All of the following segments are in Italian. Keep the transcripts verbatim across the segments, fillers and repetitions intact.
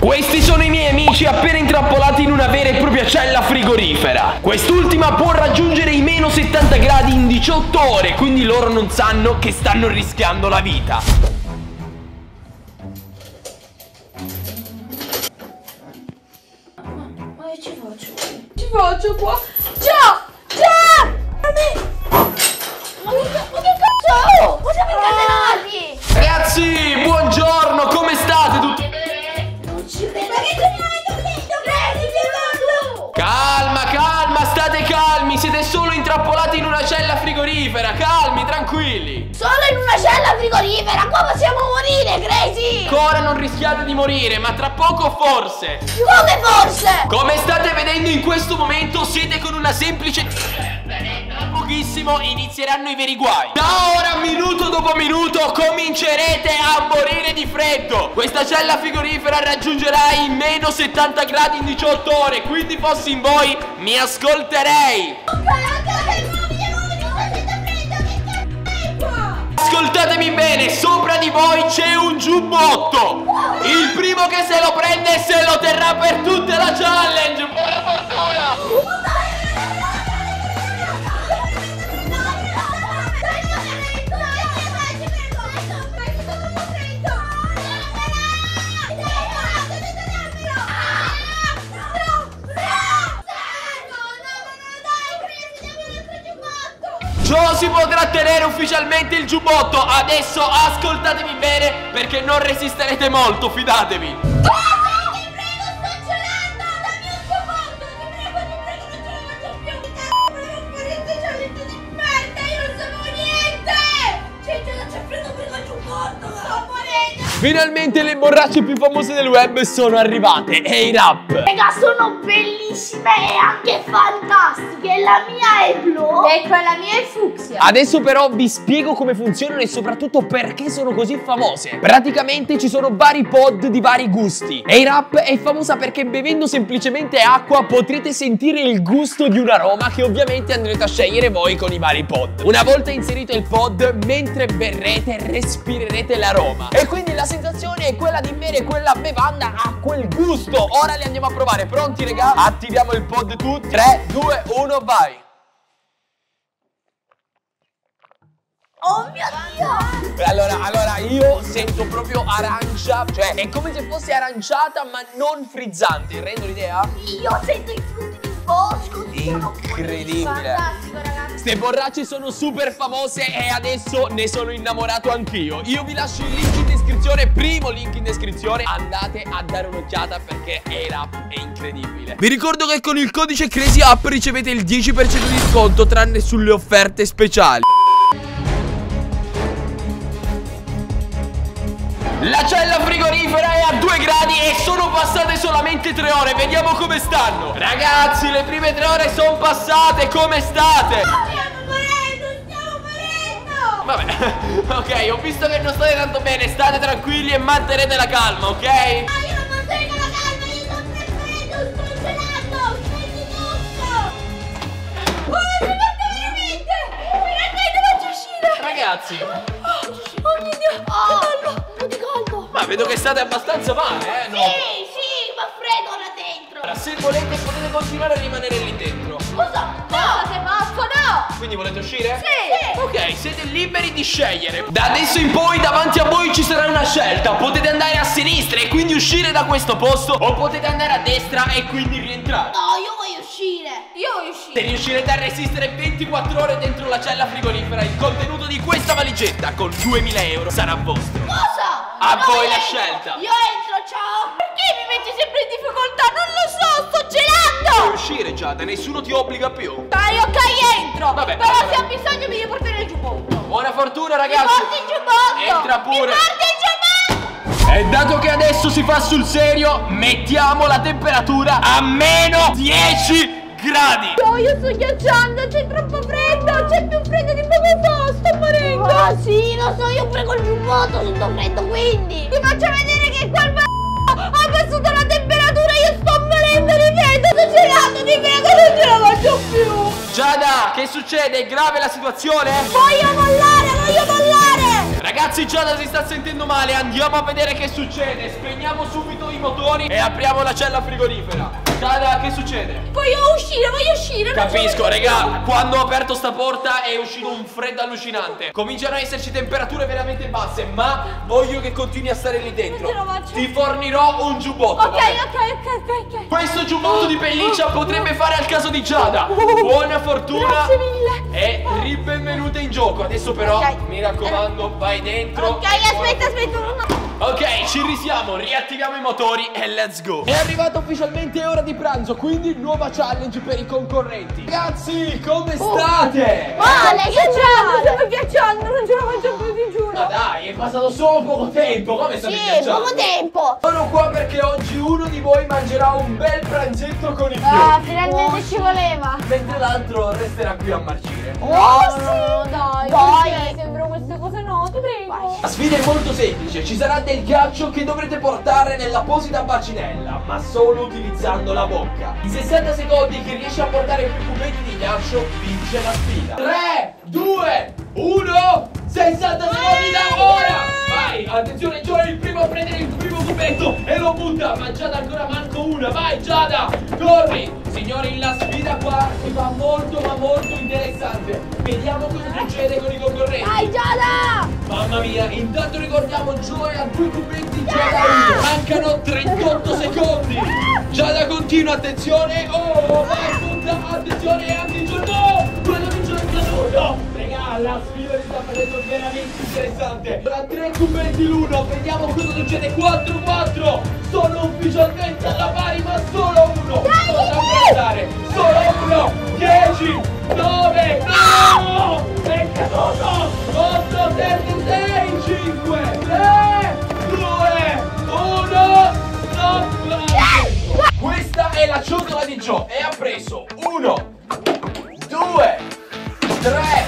Questi sono i miei amici appena intrappolati in una vera e propria cella frigorifera. Quest'ultima può raggiungere i meno settanta gradi in diciotto ore, quindi loro non sanno che stanno rischiando la vita. Ma io ci faccio qui? Ci faccio qua? Già! Già! Ma che cazzo? Ma siamo incatenati! Ragazzi, buongiorno, come state tutti? Non ci vedo! Ma che c'è? Calma, calma, state calmi, siete solo intrappolati in una cella frigorifera, calmi, tranquilli. Solo in una cella frigorifera, qua possiamo morire, Crazy! Ancora non rischiate di morire, ma tra poco forse. Come forse? Come state vedendo in questo momento siete con una semplice... Pochissimo inizieranno i veri guai. Da ora, minuto dopo minuto, comincerete a morire di freddo. Questa cella frigorifera raggiungerà i meno settanta gradi in diciotto ore. Quindi fossi in voi, mi ascolterei. Ascoltatemi bene, sopra di voi c'è un giubbotto. Il primo che se lo prende se lo terrà per tutta la challenge. Buona fortuna. Ciò si potrà tenere ufficialmente il giubbotto. Adesso ascoltatemi bene, perché non resisterete molto, fidatevi. Finalmente le borracce più famose del web sono arrivate. A$AP. Raga, sono bellissime e anche fantastiche. La mia è blu e quella mia è fucsia. Adesso però vi spiego come funzionano e soprattutto perché sono così famose. Praticamente ci sono vari pod di vari gusti. A$AP è famosa perché bevendo semplicemente acqua potrete sentire il gusto di un aroma che ovviamente andrete a scegliere voi con i vari pod. Una volta inserito il pod, mentre berrete respirerete l'aroma e quindi la sensazione è quella di bere quella bevanda a quel gusto. Ora li andiamo a provare. Pronti, raga? Attiviamo il pod tutti. tre, due, uno, vai. Oh mio Dio! Allora, allora io sento proprio arancia. Cioè è come se fosse aranciata ma non frizzante. Rendo l'idea? Io sento i frutti di bosco. Incredibile. Fantastico, ragazzi. Queste borracce sono super famose e adesso ne sono innamorato anch'io. Io vi lascio il link in descrizione, primo link in descrizione. Andate a dare un'occhiata perché A$AP è incredibile. Vi ricordo che con il codice CrazyUp ricevete il dieci per cento di sconto tranne sulle offerte speciali. La cella frigorifera è a due gradi e sono passate solamente tre ore. Vediamo come stanno. Ragazzi, le prime tre ore sono passate. Come state? Stiamo morendo, stiamo morendo. Vabbè, ok, ho visto che non state tanto bene. State tranquilli e mantenete la calma, ok? Ma io non mantengo la calma, io sto freddo, sto gelando, senti tutto. Oh, si parte veramente. Veramente non faccio uscire. Ragazzi, Oh mio Dio, che caldo, un po' di caldo. ma vedo che state abbastanza male, eh? No? Sì, sì, fa freddo là dentro. Allora, se volete potete continuare a rimanere lì dentro. Cosa? No, sei pazzo, no. Quindi volete uscire? Sì. Ok, siete liberi di scegliere. Da adesso in poi davanti a voi ci sarà una scelta. Potete andare a sinistra e quindi uscire da questo posto, o potete andare a destra e quindi rientrare. No, io voglio uscire. Io voglio Se uscire. riuscirete a resistere ventiquattro ore dentro la cella frigorifera, il contenuto di questa valigetta con duemila euro sarà vostro. Cosa? A No, voi io la entro. scelta. Io entro, ciao. Perché mi metti sempre in difficoltà? Non lo so, sto gelando. Puoi uscire, Giada, nessuno ti obbliga più. Dai, ok, entro. Vabbè, Però vabbè. se ho bisogno mi devi portare il giubbotto. Buona fortuna, Mi ragazzi. porti il giubbotto. Entra pure. Mi porti il giubbotto. E dato che adesso si fa sul serio, mettiamo la temperatura a meno dieci gradi. No, io sto ghiacciando, c'è troppo freddo. C'è più freddo di poco fa, sto morendo. Ah sì, lo so, io prego il giubbotto, sento freddo quindi. Ti faccio vedere che quel b***o ha abbassato la temperatura, io sto morendo di freddo, sto gelando, ti prego, non ce la faccio più. Giada, che succede? È grave la situazione? Voglio mollare, voglio mollare. Ragazzi, Giada si sta sentendo male. Andiamo a vedere che succede. Spegniamo subito i motori e apriamo la cella frigorifera. Giada, che succede? Voglio uscire, voglio uscire. Capisco, raga. Quando ho aperto sta porta è uscito un freddo allucinante. Cominciano a esserci temperature veramente basse, ma voglio che continui a stare lì dentro. Ti fornirò un giubbotto. Ok, ok, ok, ok. Questo giubbotto di pelliccia potrebbe fare al caso di Giada. Buona fortuna. Grazie mille. E ribenvenuta in gioco. Adesso però, Ok. mi raccomando, vai dentro. Ok, aspetta, aspetta. Ok, ci risiamo, riattiviamo i motori e let's go. È arrivata ufficialmente ora di pranzo, quindi nuova challenge per i concorrenti. Ragazzi, come state? Male, che c'è? Stiamo viaggiando, non ce la faccio più, ti giuro. Ma dai, è passato solo poco tempo, come state Sì, viaggiando? poco tempo. Sono qua perché oggi uno di voi mangerà un bel pranzetto con i fiocchi. Ah, finalmente ci voleva. Mentre l'altro resterà qui a marcire. Oh, sì. Dai, dai. Sembra queste cose, no, ti prego. La sfida è molto semplice, ci sarà del ghiaccio che dovrete portare nell'apposita bacinella, ma solo utilizzando la bocca. In sessanta secondi chi riesce a portare più cubetti di ghiaccio vince la sfida. tre, due, uno, sessanta secondi da ora! Vai, attenzione, Gio è il primo a prendere il primo cubetto e lo butta, ma Giada ancora manco una, vai Giada, corri! Signori, la sfida qua si fa molto ma molto interessante. Vediamo cosa succede con i concorrenti. Dai, Giada! Mamma mia, intanto ricordiamo Gioia a due cubetti, Giada uno. Mancano trentotto secondi. Giada continua, attenzione. Oh, vai tutta, attenzione, anche Gio. No, quello di Gio è caduto. Regà, la sfida si sta facendo veramente interessante. Tra tre cubetti l'uno, vediamo cosa succede. quattro quattro, sono ufficialmente alla pari, ma solo uno. Cosa andare? Solo uno. dieci, nove, no! È caduto! otto, sette, sei, cinque, tre, due, uno, stop! Questa è la ciotola di Gio e ha preso uno, due, tre,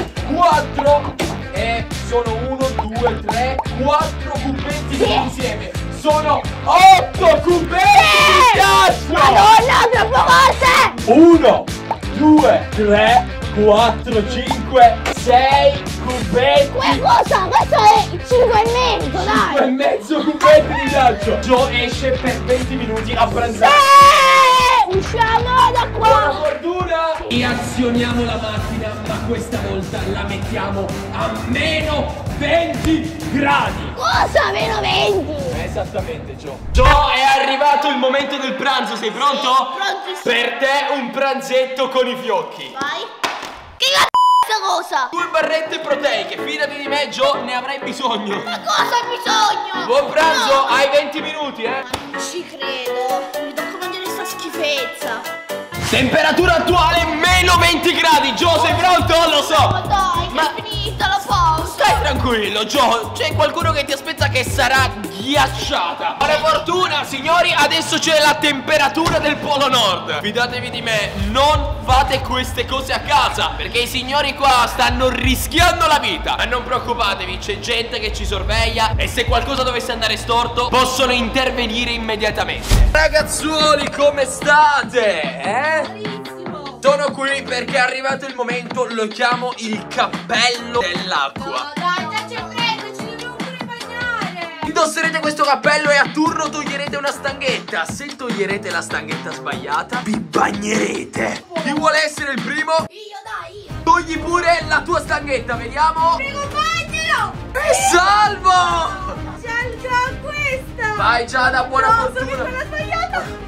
quattro e sono uno, due, tre, quattro cubetti tutti insieme. Sono otto cubetti di ghiaccio! Madonna, troppo cose! uno, due, tre, quattro, cinque, sei cubetti. Que cosa? Questo è cinque e mezzo, dai! cinque e mezzo cubetti di ghiaccio. Gio esce per venti minuti a pranzare. Sì! Usciamo da Buona qua! fortuna! E azioniamo la macchina, ma questa volta la mettiamo a meno venti gradi. Cosa? Meno venti? Esattamente, Gio. Gio, è arrivato il momento del pranzo, sei pronto? Prontissimo. Per te un pranzetto con i fiocchi. Vai! Che cazzo è questa cosa? Due barrette proteiche, fidati di me, Gio, ne avrai bisogno. Ma cosa hai bisogno? Buon pranzo, No. hai venti minuti, eh? Ma non ci credo! Mi tocca mangiare sta schifezza! Temperatura attuale meno venti gradi, Gio, sei pronto? Lo so. Ma dai, che Ma- è finita la pausa! Stai tranquillo, Gio, c'è qualcuno che ti aspetta che sarà ghiacciata. Buona fortuna, signori, adesso c'è la temperatura del Polo Nord. Fidatevi di me, non fate queste cose a casa, perché i signori qua stanno rischiando la vita. Ma non preoccupatevi, c'è gente che ci sorveglia e se qualcosa dovesse andare storto possono intervenire immediatamente. Ragazzuoli, come state? Eh? Carissimo! Sono qui perché è arrivato il momento, lo chiamo il cappello dell'acqua. No, dai, dai, c'è freddo, ci dobbiamo pure bagnare! Indosserete questo cappello e a turno toglierete una stanghetta. Se toglierete la stanghetta sbagliata, vi bagnerete. Chi vuole essere il primo? Io, dai, io! Togli pure la tua stanghetta, vediamo. Prego, bagnalo! E salvo! C'è già questa! Vai Giada, buona no, fortuna. No, quella sbagliata!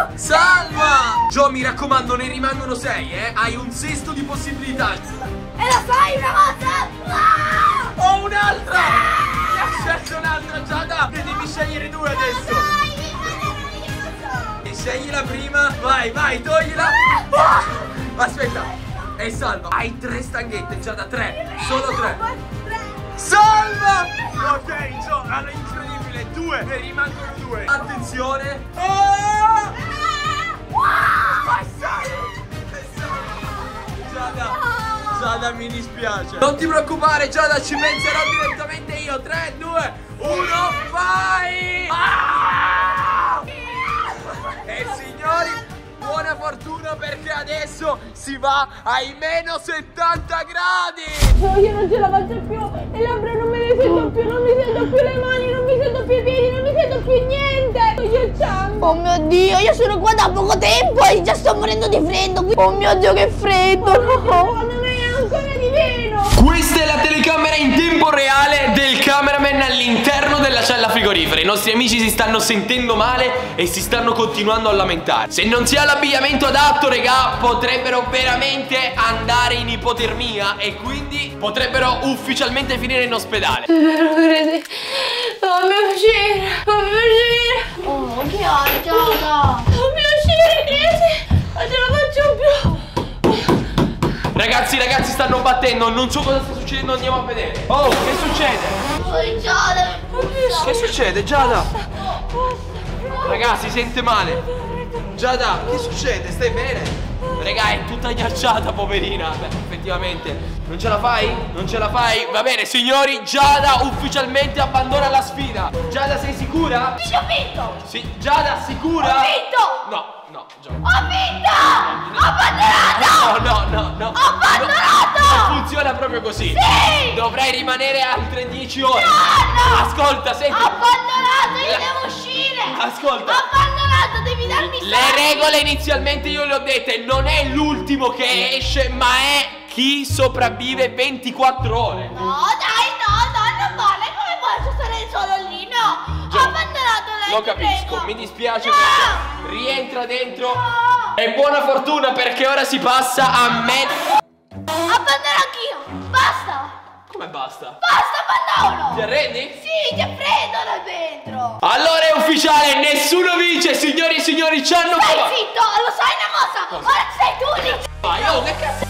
Salva! Gio, mi raccomando, ne rimangono sei, eh. Hai un sesto di possibilità. E la fai una cosa! Ah! Ho un'altra! Mi ha scelto un'altra, Giada! Ne devi scegliere due adesso! Dai, meraviglioso! E scegli la prima! Vai, vai, toglila! Ah! Aspetta! E salva! Hai tre stanghette, Giada, tre! Solo tre! Tre! Salva! Ok, Gio, allora incredibile! Due! Ne rimangono due! Attenzione! Oh! Giada! Giada, mi dispiace! Non ti preoccupare, Giada, ci penserò direttamente io! tre, due, uno, vai! Ah! E signori, buona fortuna perché adesso si va ai meno settanta gradi! No, io non ce la faccio più, le labbra non me le mi sento più, non mi sento più le mani, non mi sento più i piedi, non mi sento più niente. Sto ghiacciando. Oh mio Dio, io sono qua da poco tempo e già sto morendo di freddo. Oh mio Dio, che freddo. Secondo me è ancora di meno. Questa è la telecamera in tempo reale del cameraman all'interno della cella frigorifera. I nostri amici si stanno sentendo male e si stanno continuando a lamentare. Se non si ha l'abbigliamento adatto, regà, potrebbero veramente andare in ipotermia e quindi potrebbero ufficialmente finire in ospedale. Fammi uscire, fammi uscire. Oh, che hai, Giada? Fammi uscire, Crisi. Non ce la faccio più. Ragazzi, ragazzi, stanno battendo. Non so cosa sta succedendo, andiamo a vedere. Oh, che succede? Oh, Giada. Che succede, Giada? Ragazzi, si sente male. Giada, che succede? Stai bene? Raga, è tutta ghiacciata, poverina. Beh, effettivamente. Non ce la fai? Non ce la fai? Va bene, signori, Giada ufficialmente abbandona la sfida. Giada, sei sicura? Sì, ho vinto. Sì, Giada, sicura? Ho vinto. No, no, Giada. Ho vinto. Ho abbandonato. No, no, no, no. Ho abbandonato. Non funziona proprio così. Sì. Dovrai rimanere altre dieci ore. No, no. Ascolta, senti. Ho abbandonato, io La- devo uscire. Ascolta. Ho abbandonato, devi darmi i Le soldi. regole inizialmente io le ho dette. Non è l'ultimo che esce, ma è chi sopravvive ventiquattro ore. No, dai, no, no, non vale. Come posso stare solo lì? No. Già. Ho abbandonato lei. Lo ti capisco, prego. mi dispiace No. perché rientra dentro. No. E buona fortuna perché ora si passa a me. Abbandono anch'io. Basta. Come basta? Basta, abbandono. Ti arrendi? Sì, c'è freddo là dentro. Allora è ufficiale, nessuno vince, signori e signori, ci hanno Stai provato. zitto, lo sai una cosa? Cosa? Ora sei tu lì. Vai, oh, che cazzo?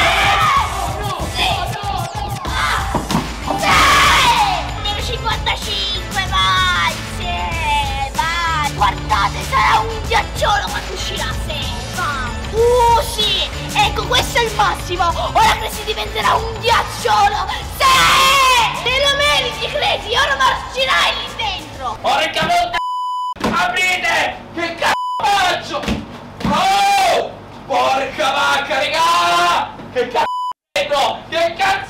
Numero cinquantacinque, vai, sì, vai. Guardate, sarà un ghiacciolo quando uscirà, sì, vai. Uh, sì, ecco, questo è il massimo. Ora Crisi diventerà un ghiacciolo, sì. Te lo meriti, Crisi, ora marcerai lì dentro. Porca puttana! Aprite! Che cazzo faccio? Oh! Porca vacca, regà! Che cazzo? Che cazzo?